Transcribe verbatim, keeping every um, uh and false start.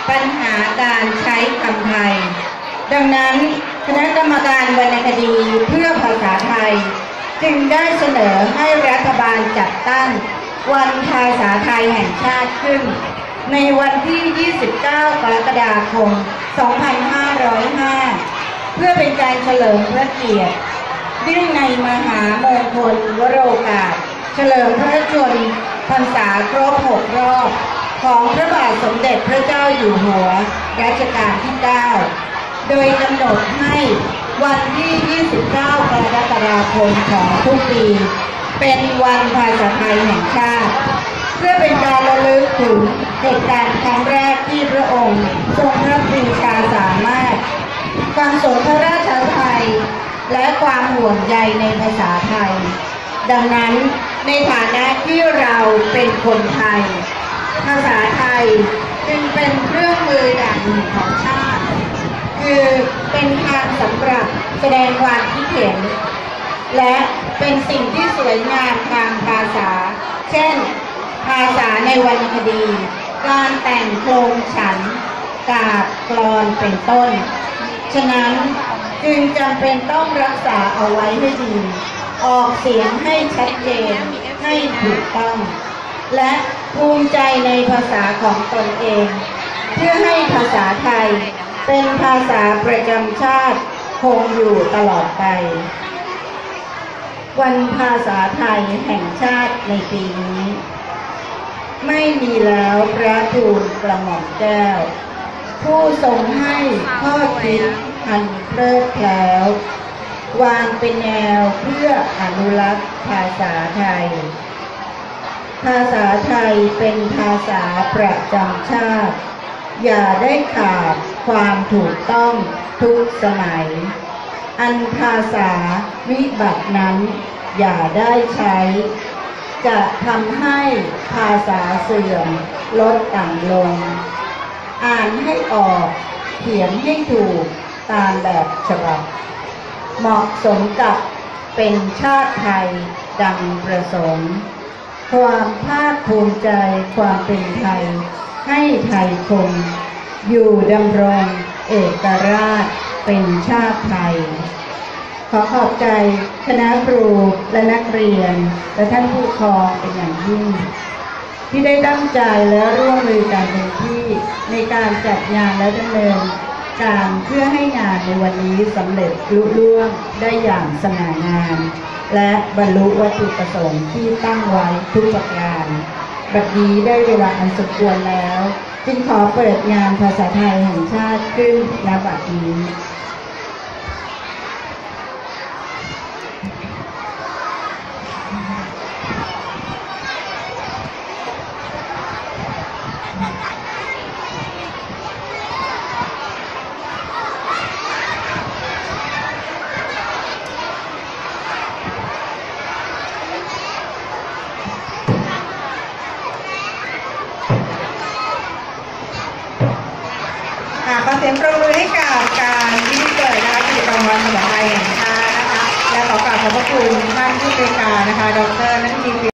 ปัญหาการใช้คำไทยดังนั้นคณะกรรมการวรรณคดีเพื่อภาษาไทยจึงได้เสนอให้รัฐบาลจัดตั้งวันภาษาไทยแห่งชาติขึ้นในวันที่ ยี่สิบเก้า กรกฎาคม สองพันห้าร้อยห้า เพื่อเป็นการเฉลิมพระเกียรติเนื่องในมหามงคลวโรกาสเฉลิมพระชนมพรรษาครบหกรอบของพระบาทสมเด็จพระเจ้าอยู่หัวรัชกาลที่ เก้า โดยกำหนดให้วันที่ ยี่สิบเก้า กรกฎาคมของทุกปีเป็นวันภาษาไทยแห่งชาติเพื่อเป็นการระลึกถึงเหตุการณ์ครั้งแรกที่พระองค์ทรงพระปรีชาสามารถความสนพระราชทัยและความห่วงใยในภาษาไทยดังนั้นในฐานะที่เราเป็นคนไทยภาษาไทยจึงเป็นเครื่องมืออย่างหนึ่งของชาติคือเป็นทางสำหรับแสดงความคิดเห็นและเป็นสิ่งที่สวยงามทางภาษาเช่นภาษาในวรรณคดีการแต่งโครงฉันท์กาบกลอนเป็นต้นฉะนั้นจึงจำเป็นต้องรักษาเอาไว้ให้ดีออกเสียงให้ชัดเจนให้ถูกต้องและภูมิใจในภาษาของตนเองเพื่อให้ภาษาไทยเป็นภาษาประจำชาติคงอยู่ตลอดไปวันภาษาไทยแห่งชาติในปีนี้ไม่มีแล้วพระทูลกระหม่อมแก้วผู้ทรงให้ข้อคิดอันเพลิดเพลินวางเป็นแนวเพื่ออนุรักษ์ภาษาไทยภาษาไทยเป็นภาษาประจำชาติอย่าได้ขาดความถูกต้องทุกสมัยอันภาษาวิบัตินั้นอย่าได้ใช้จะทำให้ภาษาเสื่อมลดต่ำลงอ่านให้ออกเขียนให้ถูกตามแบบฉบับเหมาะสมกับเป็นชาติไทยดังประสงค์ความภาคภูมิใจความเป็นไทยให้ไทยคงอยู่ดำรงเอกราชเป็นชาติไทยขอขอบใจคณะครูและนักเรียนและท่านผู้ปกครองเป็นอย่างยิ่งที่ได้ตั้งใจและร่วมมือกันเป็นที่ในการจัดงานและดำเนินการเพื่อให้งานในวันนี้สำเร็จลุล่วงได้อย่างสง่างามและบรรลุวัตถุประสงค์ที่ตั้งไว้ทุกประการบัดนี้ได้เวลาอันสมควรแล้วจึงขอเปิดงานภาษาไทยแห่งชาติขึ้นณบัดนี้ขอเสียงปรบมือให้กับการที่เกิดนะคะกิจกรรมวันภาษาไทยแห่งชาตินะคะและขอกราบขอบพระคุณท่านผู้บริการนะคะดร.นัทธี